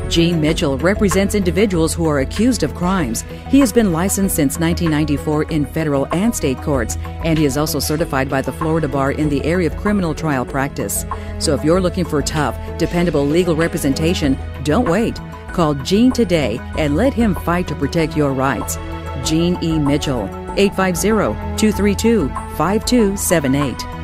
Gene Mitchell represents individuals who are accused of crimes. He has been licensed since 1994 in federal and state courts, and he is also certified by the Florida Bar in the area of criminal trial practice. So if you're looking for tough, dependable legal representation, don't wait. Call Gene today and let him fight to protect your rights. Gene E. Mitchell, 850-232-5278.